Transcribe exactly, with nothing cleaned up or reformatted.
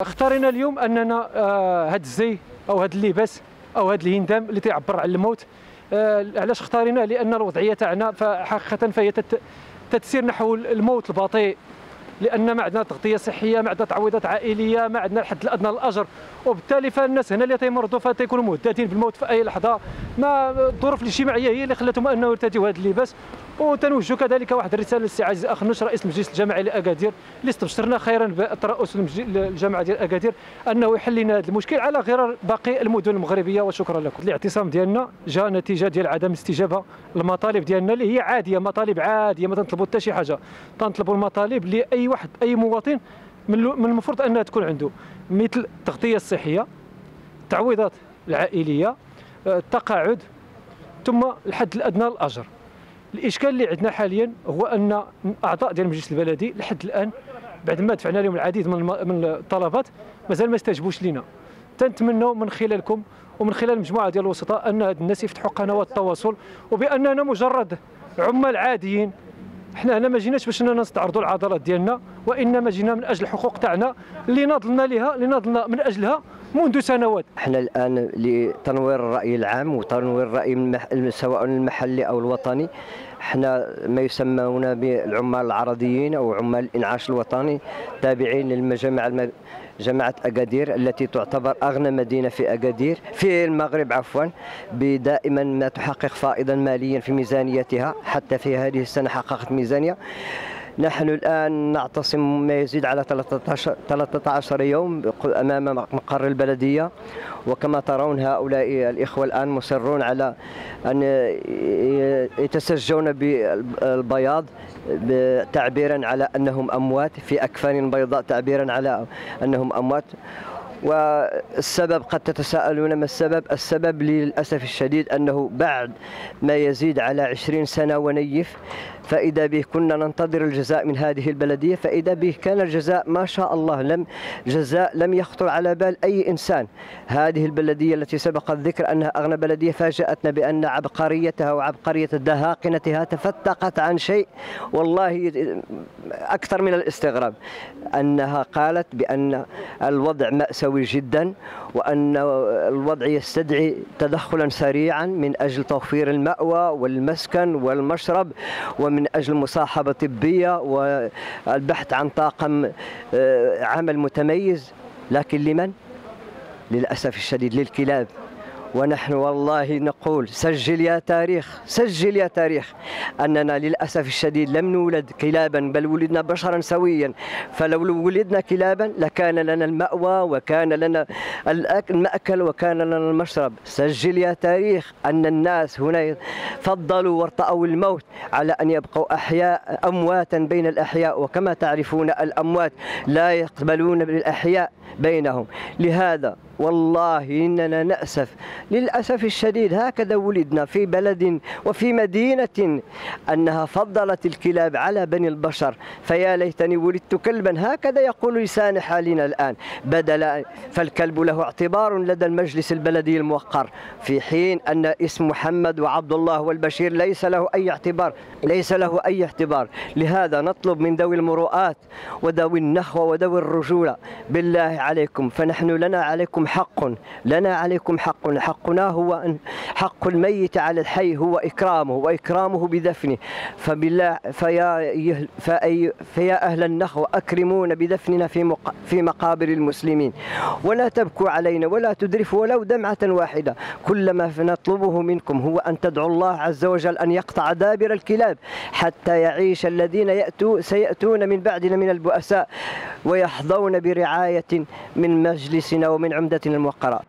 اختارينا اليوم اننا هذا آه الزي او هذا اللباس او هذا الهندام اللي تيعبر على الموت. آه علاش اختاريناه؟ لان الوضعيه تاعنا فحقيقه فهي تتسير نحو الموت البطيء، لان ما عندنا تغطيه صحيه، ما عندنا تعويضات عائليه، ما عندنا الحد الادنى للاجر، وبالتالي فالناس هنا اللي تيمرضوا فتيكونوا مهددين بالموت في اي لحظه. ما الظروف الاجتماعيه هي اللي خلاتهم انه يرتديوا هذا اللباس. وتنوجه كذلك واحد الرساله للسي عزيز اخنوش رئيس المجلس الجماعي لاكادير اللي استبشرنا خيرا بالترأس الجامعه ديال اكادير انه يحل لنا هذا المشكل على غرار باقي المدن المغربيه. وشكرا لكم. الاعتصام ديالنا جاء نتيجه ديال عدم الاستجابه للمطالب ديالنا اللي هي عاديه، مطالب عاديه، ما تنطلبوا حتى شي حاجه، تنطلبوا المطالب اللي اي واحد اي مواطن من المفروض انها تكون عنده، مثل التغطيه الصحيه، التعويضات العائليه، التقاعد، ثم الحد الادنى للاجر. الاشكال اللي عندنا حاليا هو ان اعضاء ديال المجلس البلدي لحد الان بعد ما دفعنا لهم العديد من من الطلبات مازال ما استجابوش لنا. تنتمنوا من خلالكم ومن خلال مجموعه ديال الوسطاء ان هاد الناس يفتحوا قنوات التواصل، وباننا مجرد عمال عاديين. حنا هنا ما جيناش باش اننا نستعرضوا العضلات ديالنا، وانما جينا من اجل الحقوق تاعنا اللي ناضلنا لها اللي ناضلنا من اجلها منذ سنوات. احنا الان لتنوير الراي العام وتنوير الراي المح... سواء المحلي او الوطني. احنا ما يسمون بالعمال العرضيين او عمال الانعاش الوطني، تابعين للجامعه الم... جامعه اكادير التي تعتبر اغنى مدينه في اكادير في المغرب عفوا، بدائما ما تحقق فائضا ماليا في ميزانيتها. حتى في هذه السنه حققت ميزانيه. نحن الآن نعتصم ما يزيد على ثلاثة عشر يوم أمام مقر البلدية، وكما ترون هؤلاء الإخوة الآن مصرون على أن يتسجون بالبياض تعبيرا على أنهم أموات، في أكفان بيضاء تعبيرا على أنهم أموات. والسبب قد تتساءلون ما السبب؟ السبب للأسف الشديد أنه بعد ما يزيد على عشرين سنة ونيف، فإذا به كنا ننتظر الجزاء من هذه البلدية، فإذا به كان الجزاء ما شاء الله لم جزاء لم يخطر على بال أي إنسان. هذه البلدية التي سبق الذكر أنها أغنى بلدية فاجأتنا بأن عبقريتها وعبقرية دهاقنتها تفتقت عن شيء والله أكثر من الاستغراب. أنها قالت بأن الوضع مأساوي جدا، وأن الوضع يستدعي تدخلا سريعا من أجل توفير المأوى والمسكن والمشرب، ومن أجل مصاحبة طبية والبحث عن طاقم عمل متميز. لكن لمن؟ للأسف الشديد للكلاب. ونحن والله نقول سجل يا تاريخ، سجل يا تاريخ أننا للأسف الشديد لم نولد كلابا، بل ولدنا بشرا سويا. فلو ولدنا كلابا لكان لنا المأوى وكان لنا المأكل وكان لنا المشرب. سجل يا تاريخ أن الناس هنا فضلوا وارتأوا الموت على أن يبقوا أحياء أمواتا بين الأحياء، وكما تعرفون الأموات لا يقبلون بالأحياء بينهم. لهذا والله إننا نأسف للأسف الشديد، هكذا ولدنا في بلد وفي مدينة أنها فضلت الكلاب على بني البشر. فيا ليتني ولدت كلبا، هكذا يقول لسان حالنا الآن، بدل فالكلب له اعتبار لدى المجلس البلدي الموقر، في حين أن اسم محمد وعبد الله والبشير ليس له أي اعتبار، ليس له أي اعتبار. لهذا نطلب من ذوي المروءات وذوي النخوة وذوي الرجولة بالله عليكم، فنحن لنا عليكم حق، لنا عليكم حق. حقنا هو أن حق الميت على الحي هو إكرامه، وإكرامه بدفنه. فبالله فيا فأي فيا أهل النخوة أكرمونا بدفننا في في مقابر المسلمين، ولا تبكوا علينا ولا تدرفوا ولو دمعة واحدة. كل ما نطلبه منكم هو أن تدعوا الله عز وجل أن يقطع دابر الكلاب حتى يعيش الذين يأتوا سيأتون من بعدنا من البؤساء، ويحظون برعاية من مجلسنا ومن عمدتنا الموقرة.